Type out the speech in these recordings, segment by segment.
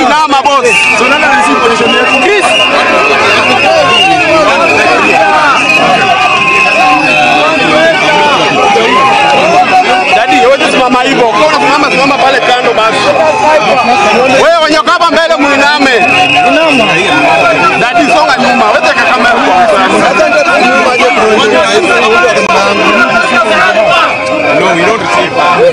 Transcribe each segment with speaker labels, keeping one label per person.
Speaker 1: Inama boss. Chris. Daddy, wewe simama hivyo. Unasimama simama pale kando basi. Wewe wanyoka hapa mbele muiname. Inama. Daddy songa nyuma. Wewe kaka kamera kwa. No, we don't receive.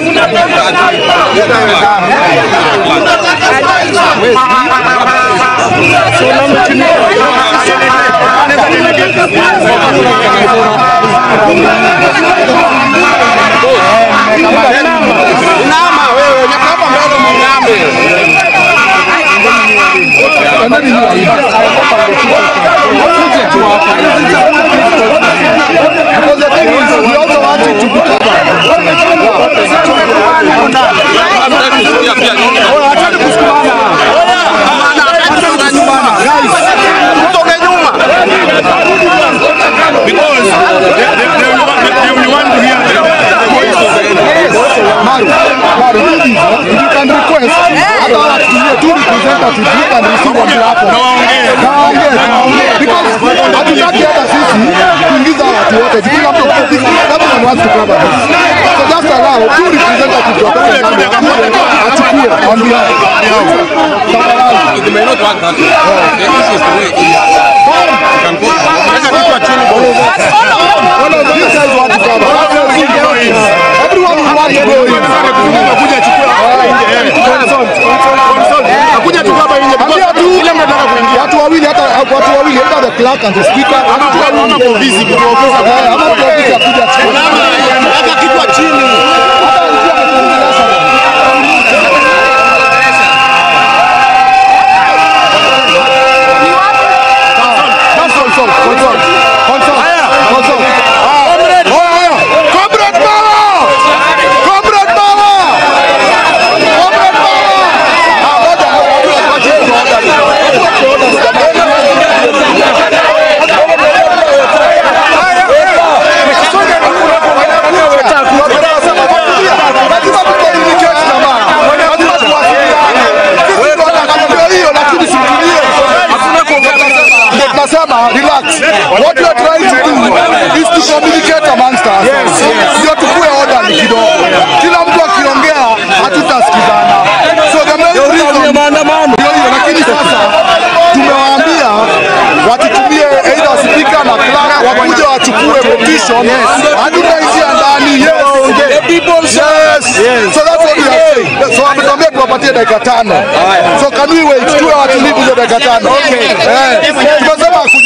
Speaker 1: Inama wewe, nyakapa mbele muiname. Because the thing is, we also want it to be covered. Because they want to hear the voice of the Maru, if you can request, two representatives, you can receive on behalf of because hatutaki hata sisi kuingiza watu wote. Kila mtu everyone wants to cover this. So just allow two representatives to come and achukue on behalf. They may not want that. The easiest way is you can go. These guys want to cover. Everyone who wants to go in. Akuja tu hapa nje. Kila mtu anataka kuingia. Watu wawili hata the clerk and the speaker. Watu wawili kwa busy kuongoza haya. Ama kwa busy akuja chini. Hata kitu chini. Hata njia kuongelea sana. Relax. What we are trying to do is to communicate amongst us. Ndio tukue order kidogo. Kila mtu akiongea hatutasikizana. So the main reason maandamano ndio hiyo, lakini sasa tumewaambia watutumie either speaker na clerk wakuje wachukue petition. Hatutaingia ndani. The people yes. So that's what we are saying. So ametuambia tuwapatie dakika 5. So can we wait? Tuwe watu live hizo dakika 5. Okay. Tumesema